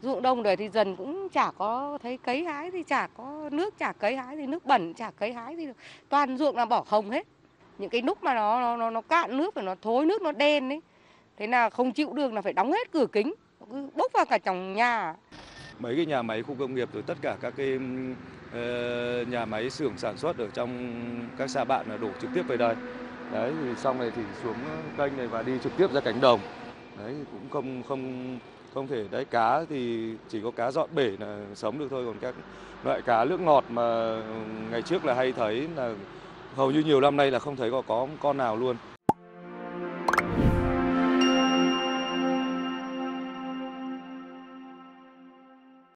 Ruộng đồng rồi thì dần cũng chả có thấy cấy hái thì chả có nước, chả cấy hái thì nước bẩn, chả cấy hái thì toàn ruộng là bỏ không hết. Những cái lúc mà nó cạn nước và nó thối nước nó đen ấy. Thế là không chịu được là phải đóng hết cửa kính, nó cứ bốc vào cả trong nhà. Mấy cái nhà máy khu công nghiệp rồi tất cả các cái nhà máy xưởng sản xuất ở trong các xã bạn là đổ trực tiếp về đây. Đấy thì xong này thì xuống kênh này và đi trực tiếp ra cánh đồng. Đấy cũng không không không thể đấy, cá thì chỉ có cá dọn bể là sống được thôi, còn các loại cá nước ngọt mà ngày trước là hay thấy là hầu như nhiều năm nay là không thấy có con nào luôn.